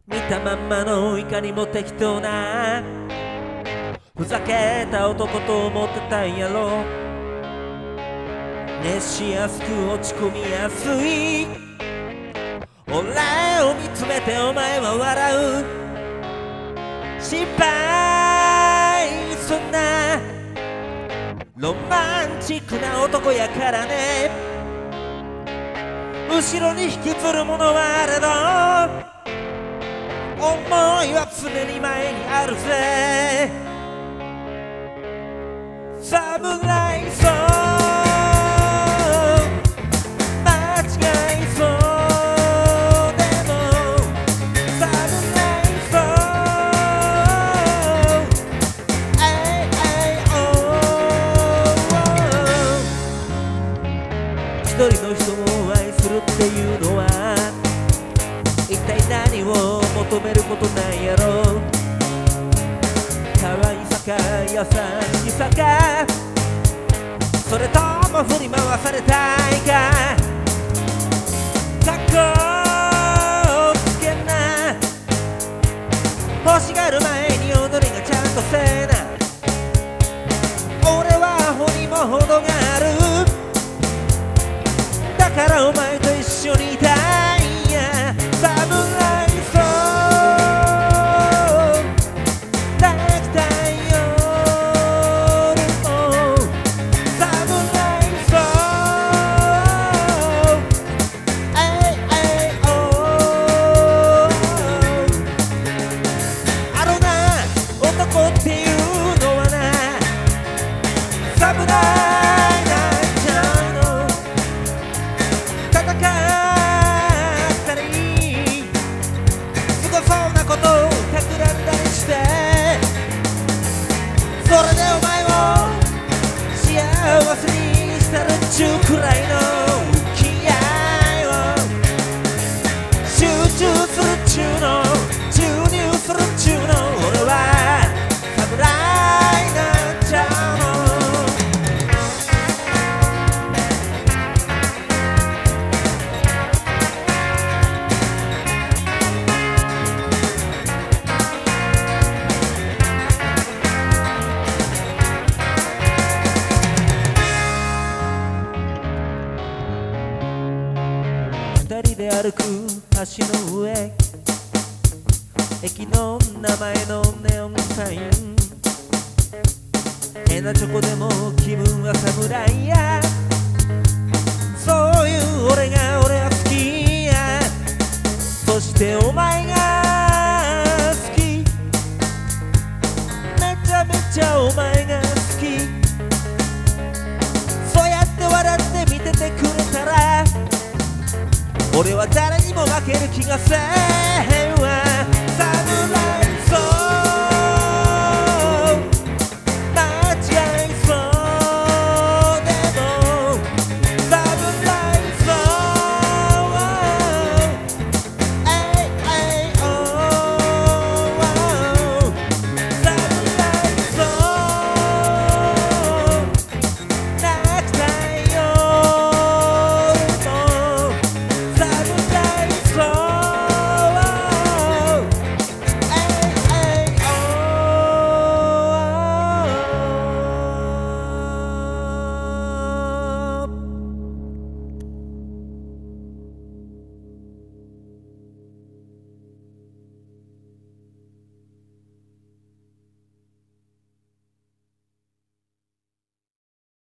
見たまんまのいかにも適当なふざけた男と思ってたんやろ。熱しやすく落ち込みやすい俺を見つめてお前は笑う。心配そんなロマンチックな男やからね。後ろに引きずるものはあれど思いは常に前にあるぜ。侍そう間違いそうでも侍そう一人の人を愛するっていうのは一体何を求めることなんやろ。可愛さか優しさかそれとも振り回されたいか。かっこつけんな欲しがる前に踊りがちゃんとせえな。俺はアホにも程がある。だからお前と一緒にいたいんや。侍くらいの気合を集中するっちゅうの注入するっちゅうの俺は侍なんちゃうの。二人で歩く橋の上駅の名前のネオンサイン変なチョコでも気分は侍や。そういう俺は好きや。そしてお前が好きめちゃめちゃお前が好き。そうやって笑って見ててくれたら俺は誰にも負ける気がせん